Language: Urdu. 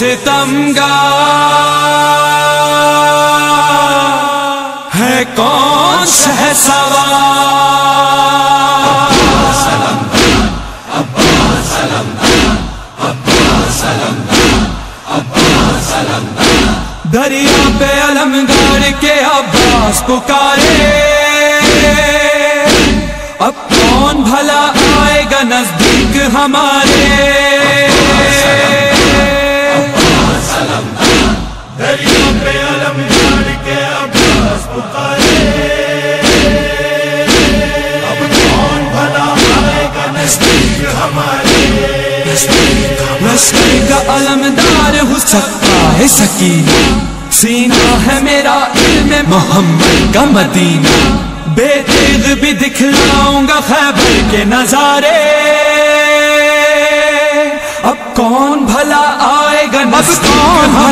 ستمگار ہے کون شہسوار؟ دریا پہ علم گاڑ کے عباس پکارے، اب کون بھلا آئے گا نزدیک ہمارے؟ دریا پہ علم گاڑ کے عباس پکارے، اب کون بھلا آئے گا نزدیک ہمارے؟ لشکر کا علمدار ہو سکتا ہے سکینہ، سینہ ہے میرا علم محمد کا مدینہ، بے تیغ بھی دکھلاؤں گا خیبر کے نظارے، اب کون بھلا آئے گا نزدیک